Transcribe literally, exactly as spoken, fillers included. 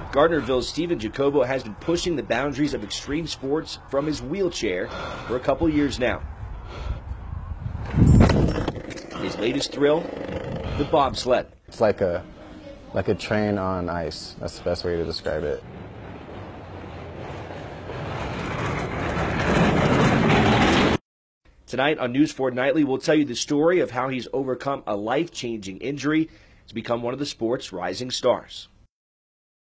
Gardnerville's Stephen Jacobo has been pushing the boundaries of extreme sports from his wheelchair for a couple years now. His latest thrill, the bobsled. It's like a, like a train on ice. That's the best way to describe it. Tonight on News four Nightly, we'll tell you the story of how he's overcome a life-changing injury to become one of the sport's rising stars.